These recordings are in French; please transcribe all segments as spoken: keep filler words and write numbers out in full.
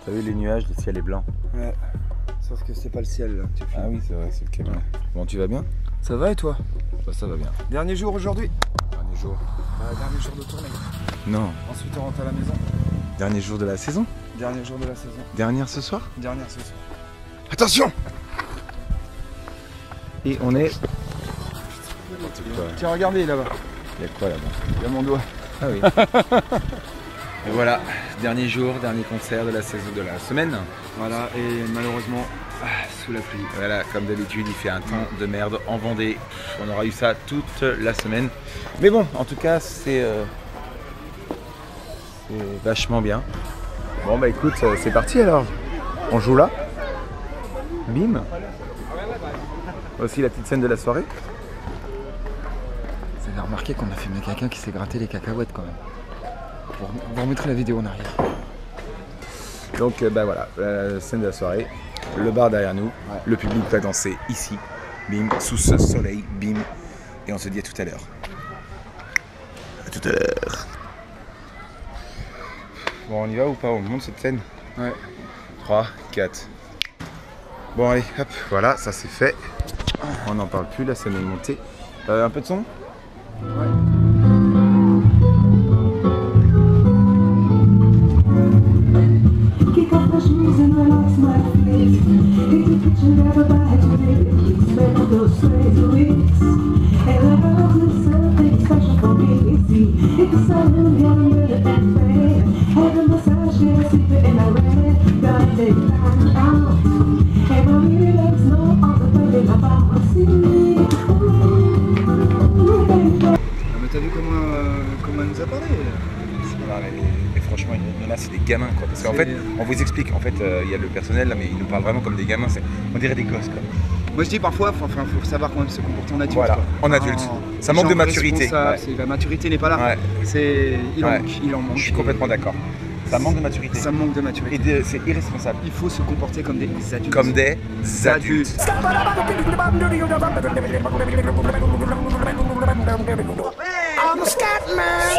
T'as vu les nuages, le ciel est blanc. Ouais. Sauf que c'est pas le ciel là. Que tu ah oui, c'est vrai, c'est le Cameroun. Bon, tu vas bien? Ça va et toi? Bah, ça va bien. Dernier jour aujourd'hui? Dernier jour. Bah, dernier jour de tournée. Non. Ensuite on rentre à la maison. Dernier jour de la saison? Dernier jour de la saison. Dernière ce soir? Dernière ce soir. Attention! Et on est... Tiens, regardez là-bas. Il y a quoi là-bas? Il y a mon doigt. Ah oui. Et voilà, dernier jour, dernier concert de la saison de la semaine. Voilà, et malheureusement, ah, sous la pluie. Voilà, comme d'habitude, il fait un temps de merde en Vendée. On aura eu ça toute la semaine. Mais bon, en tout cas, c'est euh, vachement bien. Bon bah écoute, c'est parti alors. On joue là. Bim. Aussi la petite scène de la soirée. Vous avez remarqué qu'on a filmé quelqu'un qui s'est gratté les cacahuètes quand même. Vous vous remettrez la vidéo en arrière. Donc euh, bah voilà, la scène de la soirée. Le bar derrière nous, ouais. Le public va danser ici, bim, sous ce soleil, bim, et on se dit à tout à l'heure. À tout à l'heure. Bon, on y va ou pas? On monte cette scène? Ouais. trois, quatre. Bon allez, hop, voilà, ça c'est fait. On n'en parle plus, la scène est montée. Euh, un peu de son? Ouais. T'as vu comment, euh, comment elle nous a parlé? Non, mais, mais franchement, il y en a, c'est des gamins quoi. Parce qu'en fait, on vous explique, en fait, euh, il y a le personnel là, mais ils nous parlent vraiment comme des gamins. On dirait des gosses quoi. Moi je dis parfois, il faut, faut savoir quand même se comporter en adulte. Voilà, quoi. en adulte. Ah, ça manque de maturité. Ouais. La maturité n'est pas là. Ouais. C'est, il en ouais. manque, il en manque. Je suis complètement d'accord. Ça manque de maturité. Ça manque de maturité. Et c'est irresponsable. Il faut se comporter comme des adultes. Comme des adultes. I'm a scat man.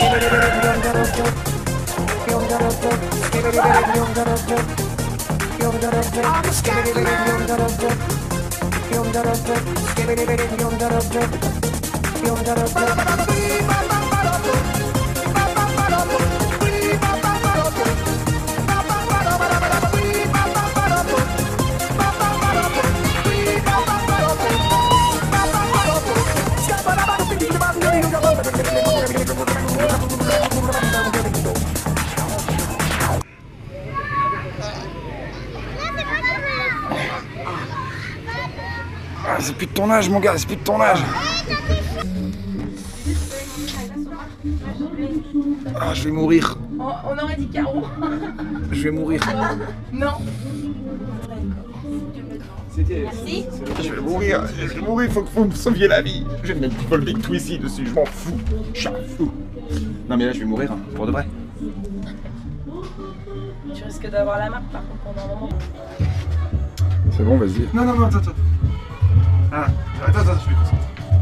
Ah, c'est plus de ton âge mon gars, c'est plus de ton âge. Ah, je vais mourir. On, on aurait dit Caro. Je vais mourir. Non. Merci. Je vais mourir, je vais mourir, il faut que vous me sauviez la vie. Je vais mettre du Volvic Twisty dessus, je m'en fous. Je m'en fous. Non mais là je vais mourir, hein, pour de vrai. Tu risques d'avoir la marque par contre pendant un moment. C'est bon, vas-y. Non, non, non, attends, attends. Ah, attends, attends, je vais concentrer.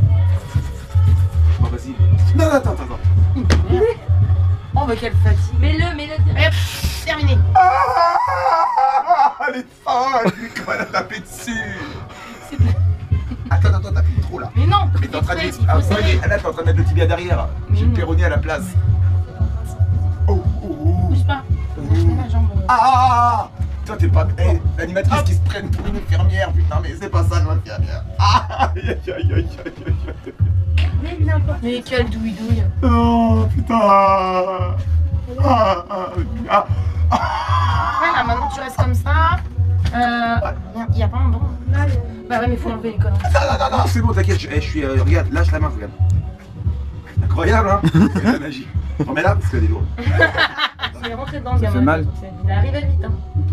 Bon, vas-y. Non, non, attends, attends, attends. Oh, bah quelle fatigue. Mets-le, mets-le. Hop, terminé. Ah, elle est folle, comment elle a tapé dessus. Attends, attends, t'as pris trop là. Mais non. Mais t'es en train de... Ah, ouais, là, t'es en train de mettre le tibia derrière. J'ai le péroné à la place. Oh, oh, oh. Bouge pas. Mets la jambe. Ah, toi t'es pas... Hey, l'animatrice qui se prenne pour une infirmière, putain, mais c'est pas ça l'infirmière. Ah, aïe, aïe, aïe, aïe, aïe. Mais n'importe. Mais quelle douille-douille. Oh, putain. Ah, ah, ah. Voilà, maintenant tu restes comme ça. Euh... Il y a pas un bon. Bah ouais, mais faut enlever les colonnes. Non, non, non, non, c'est bon, t'inquiète, je, je suis... Euh, regarde, lâche la main, regarde. Incroyable, hein. C'est la magie. Remets-la, parce qu'elle est lourde. Il est rentré dedans, le Ça gamin. fait mal. Il est arrivé vite, hein.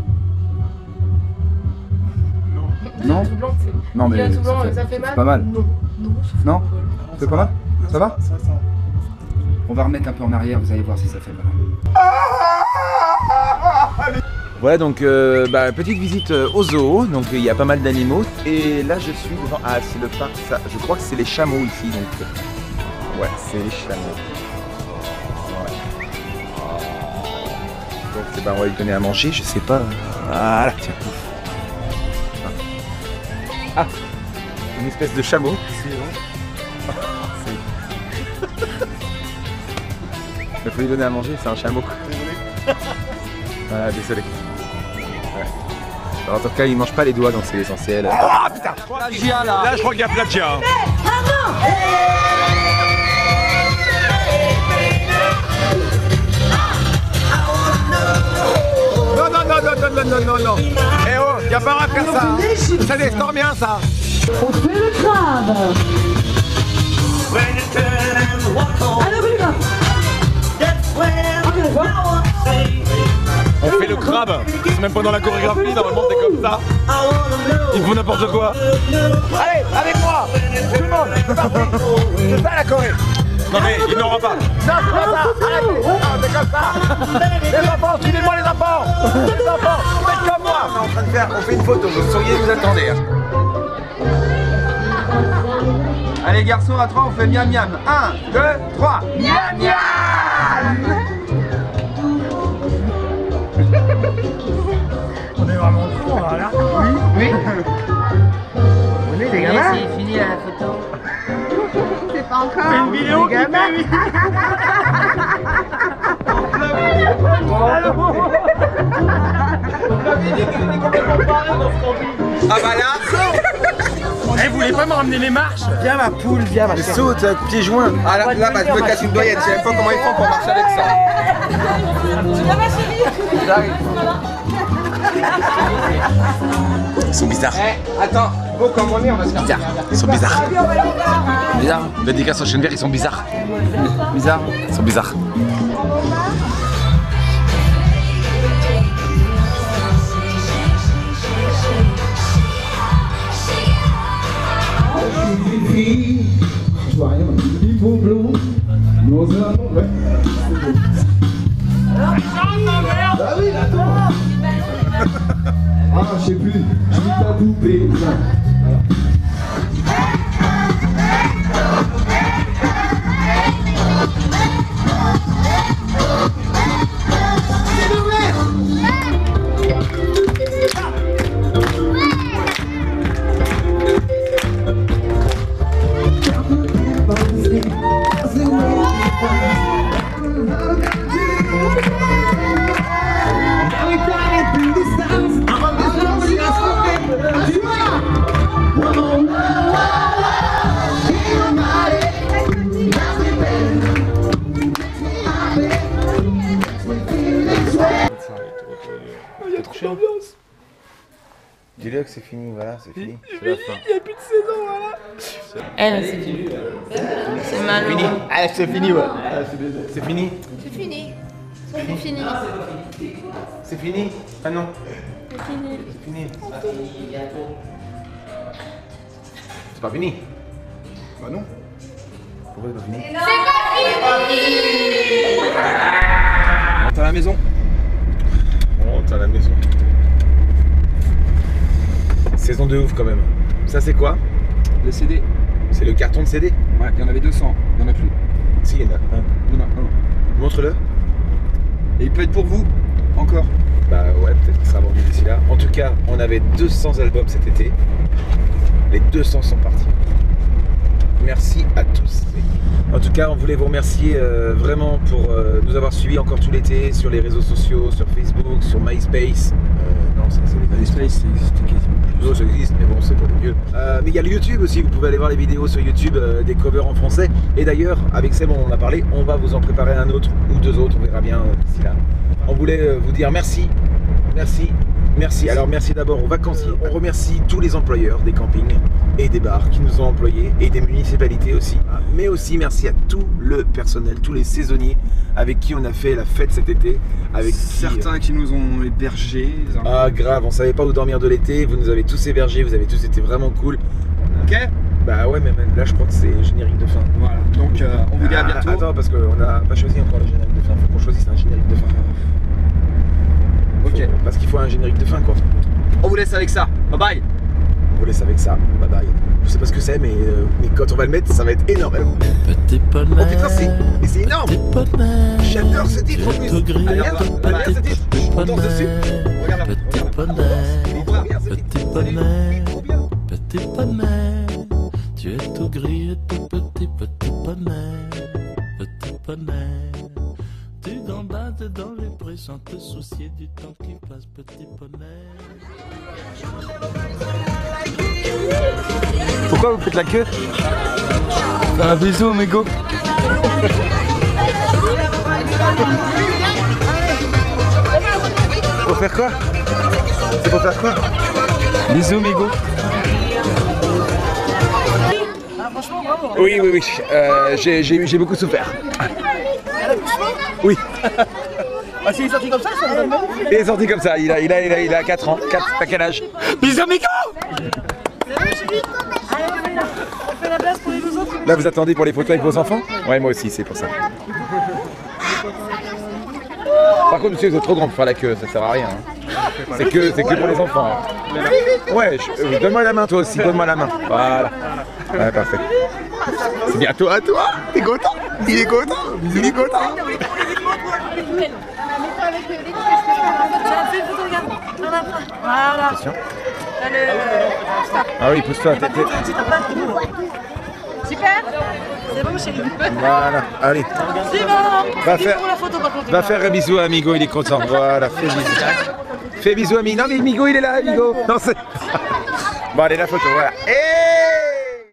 Non. Tout blanc, c'est... Non, mais Il est tout blanc, ça fait- ça fait mal. c'est pas mal. Non. Non, ça fait Non mal. C'est pas mal? Ça va? On va remettre un peu en arrière, vous allez voir si ça fait mal. Voilà donc euh, bah, petite visite euh, au zoo, donc il y a pas mal d'animaux. Et là je suis devant, ah c'est le parc, ça, je crois que c'est les chameaux ici donc. Ouais, c'est les chameaux. Ouais. Donc Et ben on va lui donner à manger, je sais pas. Voilà, tiens. Ah, une espèce de chameau. Il faut lui donner à manger, c'est un chameau. Voilà, désolé. Ouais. Alors, en tout cas, il mange pas les doigts, donc c'est l'essentiel. Ah oh, putain, plagiat là. Là, je crois qu'il y a plagiat. Non, non, non, non, non, non, non, non. Eh oh, y a pas à faire ça. Hein. Ça distord bien, ça. On fait le crabe. Alors, on y va. On fait le crabe. C'est même pas dans la chorégraphie, normalement c'est comme ça. Il faut n'importe quoi. Allez, avec moi. Tout le monde, c'est parti. C'est ça la Corée. Non mais il n'aura pas. Non, c'est pas ça. Arrêtez. Non, c'est comme ça. Les enfants, suivez-moi les enfants. Les enfants, faites comme moi. On est en train de faire, on fait une photo. Vous souriez, vous attendez. Hein. Allez garçons, à trois, on fait miam miam. Un, deux, trois. Miam miam. On est vraiment trop là. Oui, oui. On est des gamins. C'est fini la photo. C'est pas encore. C'est une vidéo qui fait oui. Ah bah là. Eh, vous voulez pas me ramener les marches? Viens ma poule, viens ma chérie. Saute, pieds joints. Ah là, là bah, je me casse une doyenne. Je sais même pas comment ils font pour marcher avec ça. Tu viens ma chérie? J'arrive. Ils sont bizarres. Eh, attends, beau comme on est, on va se faire bizarre. Ils sont bizarres. Bizarre. Dédicace aux chaînes verts, ils sont bizarres. Bizarres. Ils sont bizarres. Je vois rien, il faut blond. Dans un monde, ouais. Ah oui, attends. Ah, je sais plus, je dis ta poupée. Voilà. Dis-le que c'est fini, voilà, c'est fini. C'est la fin. Il n'y a plus de saison, voilà. Elle, c'est fini. C'est mal. Fini. Ah, c'est fini, ouais. C'est fini. C'est fini. C'est fini. C'est fini. Ah non. C'est fini. C'est fini. C'est pas fini. Bah non. Pourquoi c'est pas fini? C'est pas fini. On rentre à la maison. On rentre à la maison. Saison de ouf quand même. Ça c'est quoi? Le C D. C'est le carton de C D? Ouais, il y en avait deux cents, il n'y en a plus. Si, il y en a un. Il y en a un. Montre-le. Et il peut être pour vous, encore. Bah ouais, peut-être qu'il sera vendu d'ici là. En tout cas, on avait deux cents albums cet été. Les deux cents sont partis. Merci à tous. En tout cas, on voulait vous remercier euh, vraiment pour euh, nous avoir suivis encore tout l'été sur les réseaux sociaux, sur Facebook, sur MySpace. Euh, non, ça c'est les MySpace, ça existait quasiment plus. Non, ça existe, mais bon, c'est pour les vieux. Euh, mais il y a le YouTube aussi, vous pouvez aller voir les vidéos sur YouTube euh, des covers en français. Et d'ailleurs, avec Seb, on en a parlé, on va vous en préparer un autre ou deux autres, on verra bien euh, d'ici là. On voulait euh, vous dire merci, merci, merci. Alors merci d'abord aux vacanciers. On remercie tous les employeurs des campings et des bars qui nous ont employés et des municipalités aussi. Mais aussi merci à tout le personnel, tous les saisonniers avec qui on a fait la fête cet été. Avec certains qui, qui nous ont hébergés. Ah grave, on savait pas où dormir de l'été, vous nous avez tous hébergés, vous avez tous été vraiment cool. Ok. Bah ouais, mais même là je crois que c'est générique de fin. Voilà, donc euh, on vous dit à bientôt. Ah, attends, parce qu'on n'a pas choisi encore le générique de fin, faut qu'on choisisse un générique de fin. Ok. Faut, parce qu'il faut un générique de fin quoi. On vous laisse avec ça, bye bye. On vous laisse avec ça, bye bye. bye. Je sais pas ce que c'est, mais, euh, mais quand on va le mettre, ça va être énorme. Petit poney, Oh putain, c'est mais c'est énorme. J'adore ce titre en plus. Allez, regarde, regarde ce titre. On danse dessus. Regarde là. petit poney, petit poney, petit poney, tu es tout gris et tout petit, petit poney, petit poney, tu gambades dans les prés sans te soucier du temps qui passe, petit poney. Pourquoi vous faites la queue? Un bisou, Migo. Pour faire quoi? C'est pour faire quoi? Bisous, Migo. Oui, oui, oui. Euh, j'ai- J'ai j'ai beaucoup souffert. Oui. Ah, s'il est sorti comme ça, ça va même. Il est sorti comme ça. Il a, il a, il a, il a quatre ans. quatre, t'as quel âge? Bisous, Migo. Là, vous attendez pour les photos avec vos enfants? Ouais, moi aussi, c'est pour ça. Par contre, monsieur, vous êtes trop grand pour faire la queue, ça sert à rien. hein. C'est que, c'est que pour les enfants. hein. Ouais, je- euh, donne-moi la main, toi aussi, donne-moi la main. Voilà. Ouais, parfait. C'est bientôt à toi. T'es content? Il est content? Il est content? Voilà. Attention. T'as le... Ah oui, pousse-toi. t'es- t'es- Super. C'est bon, chérie. Voilà, allez. Suivant. Va faire, Pour la photo, par contre. va faire un bisou à Amigo, il est content. Voilà, fais bisou. Fais bisou à Amigo. Non mais Amigo, il est là, Amigo. Non, c'est... Bon, allez, la photo, voilà. Et